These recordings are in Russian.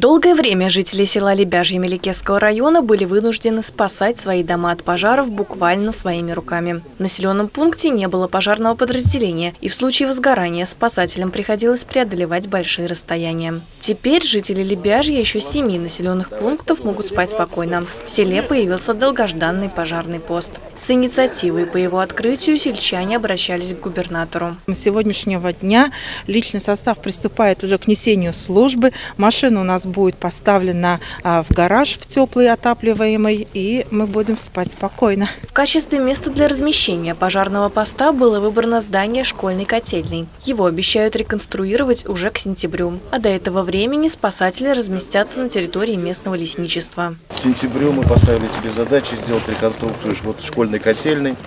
Долгое время жители села Лебяжье Меликесского района были вынуждены спасать свои дома от пожаров буквально своими руками. В населенном пункте не было пожарного подразделения, и в случае возгорания спасателям приходилось преодолевать большие расстояния. Теперь жители Лебяжья еще 7 населенных пунктов могут спать спокойно. В селе появился долгожданный пожарный пост. С инициативой по его открытию сельчане обращались к губернатору. С сегодняшнего дня личный состав приступает уже к несению службы. Машина у нас будет поставлена в гараж, в теплый, отапливаемый, и мы будем спать спокойно. В качестве места для размещения пожарного поста было выбрано здание школьной котельной. Его обещают реконструировать уже к сентябрю. А до этого времени спасатели разместятся на территории местного лесничества. К сентябрю мы поставили себе задачу сделать реконструкцию школьной котельной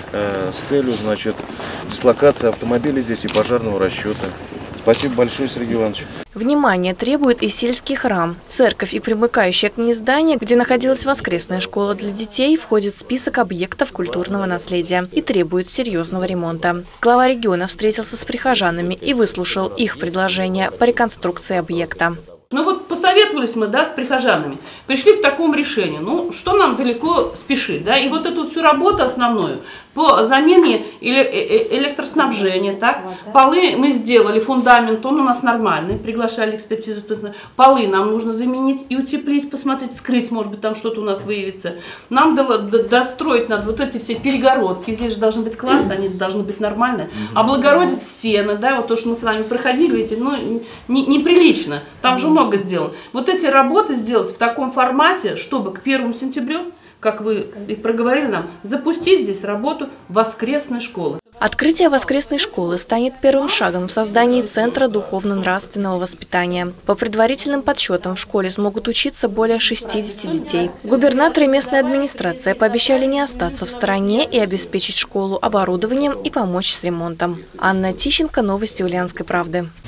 с целью, дислокации автомобилей здесь и пожарного расчета. Спасибо большое, Сергей Иванович. Внимание требует и сельский храм. Церковь и примыкающее к ней здание, где находилась воскресная школа для детей, входит в список объектов культурного наследия и требует серьезного ремонта. Глава региона встретился с прихожанами и выслушал их предложения по реконструкции объекта. Посоветовались мы, с прихожанами, пришли к такому решению, что нам далеко спешить, и вот эту всю работу основную по замене электроснабжения, полы мы сделали, фундамент, он у нас нормальный, приглашали экспертизу, полы нам нужно заменить и утеплить, посмотреть, вскрыть, может быть, там что-то у нас выявится. Нам достроить надо вот эти все перегородки, здесь же должны быть классы, они должны быть нормальные, облагородить стены, вот то, что мы с вами проходили, видите, неприлично, там же много сделано. Вот эти работы сделать в таком формате, чтобы к 1 сентября, как вы и проговорили нам, запустить здесь работу воскресной школы. Открытие воскресной школы станет первым шагом в создании Центра духовно-нравственного воспитания. По предварительным подсчетам в школе смогут учиться более 60 детей. Губернатор и местная администрация пообещали не остаться в стороне и обеспечить школу оборудованием и помочь с ремонтом. Анна Тищенко, новости Ульяновской правды.